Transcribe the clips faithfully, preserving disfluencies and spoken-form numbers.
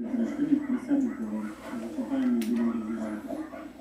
Пришколіть, присядете, зачитаємо і будемо розглядати.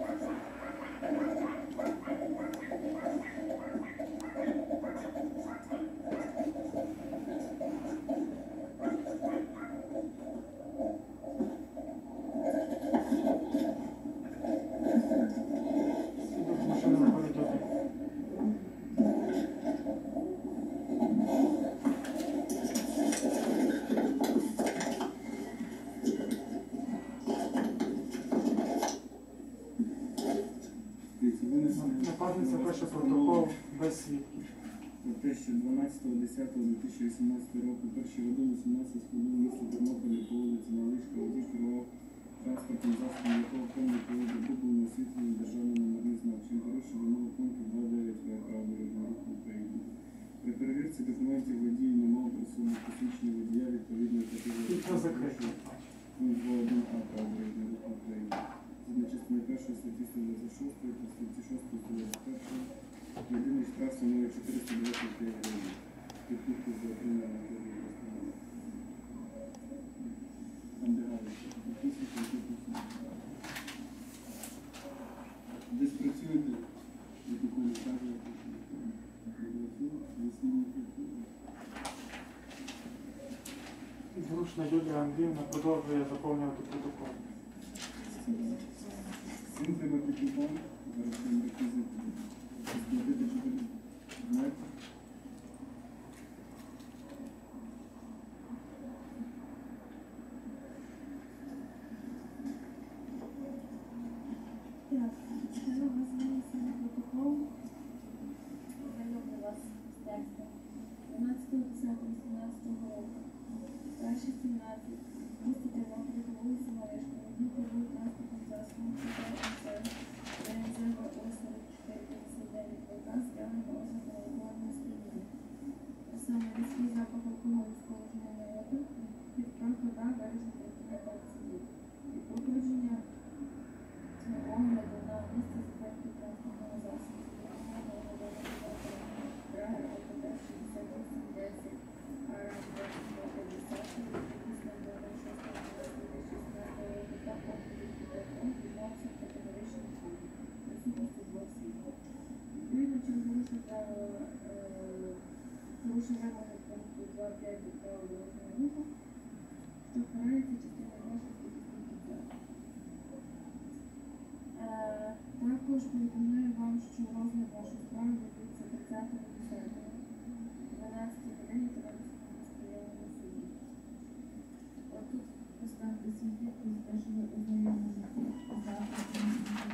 Нападниця пише протокол без свідків. Про те, що дванадцятого десятого дві тисячі вісімнадцятого року перший годин вісімнадцять хвилин місто Тернополі по вулиці Малишка водій керував транспортним засобом, якого повний поводу був освітлений державний номерний знак, чим порушив вимогу пункту два дев'ять В правил дорожнього руху України. При перевірці документів водій не мав при собі посвідчення водія відповідної категорії. Пункт два один А правил дорожнього руху України. Згідно частини першої статті сто двадцять шість та статті шостої сто двадцять першої єдиний штраф становить чотириста двадцять п'ять гривень. Підписку за отримання кредитної постанови. Там де галочка. Підписуйте, підписуйте. Десь працюєте, ви такої кажете, десь не працюєте. Зручна Юлія Андріївна продовжує заповнювати протокол. Цим треба підписати, зараз там реквізити. Сплатити чотири, знаєте? Так, це у вас винесений протокол. Знайомий вас з текстом. дванадцятого десятого вісімнадцятого року. Перший сімнадцять. Місто Тернополі по вулиці Малишка. Водій керує транспортним засобом ЧТ МЦ ДНЗ ВО сорок чотири п'ятдесят дев'ять ВК з явними ознаками алкогольного сп'яніння. А саме різкий запах алкоголю з положення народу під вода бережно трансляції. І походження огляду на місце зупинки транспортного засобу. Драгер ОПД шістдесят вісім десять, АРАМ двадцять два п'ятдесят, після номер шостого шістнадцятого року та походів підтримку відмовився категоричних дій. Присутності двох свідків. Відповідно, через порушення правила порушення вимоги пункту два п'ять правил дорожнього руху, що впирається частина першої статті кінця. Також повідомляю вам, що розгляд вашої справи відбудеться тридцятого десятого дванадцятої години Тернопільському районному суді. Отут поставте свій підпис, те, що ви ознайомлені з запитом.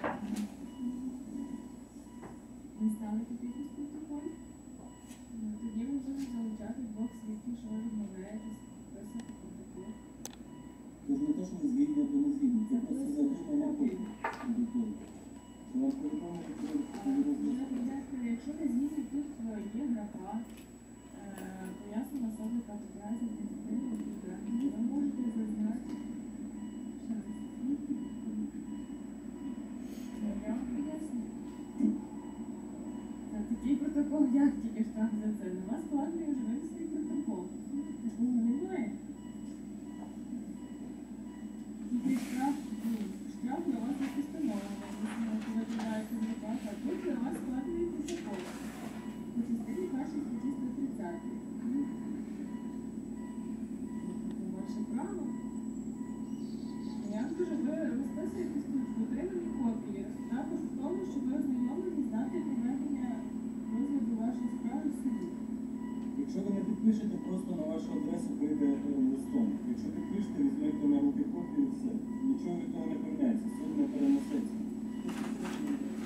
Не ставите підпис протоколу? Тоді ми будемо залучати двох свідків, що ви відмовляєтесь підписати протокол. Тож не те, що ви згідні або не згідні, це просто за отримання протоколу. Вам повідомити, що ви розглядаєте. Якщо не згідні, тут є графа, пояснена особи та фотографія адміністративної, ви можете зазнати. Я вам поясню. Такий протокол, як тільки штраф за це? На вас складний вже винесений протокол. Такого немає. Тільки штраф, штраф для вас не постановлено. Ви виглядаєте не так, а тут для вас складний протокол. У частині першої статті сто тридцять. Ваше право. Я вам кажу, ви розписуєтесь тут в отриманні копії. Також в тому, що ви ознайомлені з дати проведення розгляду вашої справи в суді. Якщо ви не підпишете, просто на вашу адресу прийде листом. Якщо підпишете, візьмете на руки копію і все. Нічого від того не поміняється. Суд не переноситься.